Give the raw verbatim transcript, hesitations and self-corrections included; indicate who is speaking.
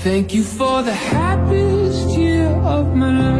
Speaker 1: Thank you for the happiest year of my life.